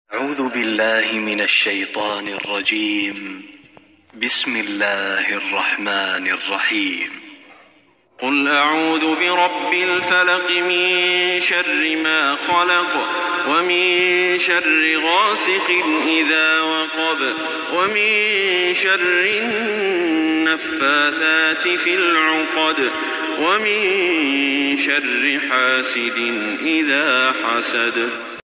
أعوذ بالله من الشيطان الرجيم. بسم الله الرحمن الرحيم. قل أعوذ برب الفلق من شر ما خلق ومن شر غاسق إذا وقب ومن شر النفاثات في العقد ومن شر حاسد إذا حسد.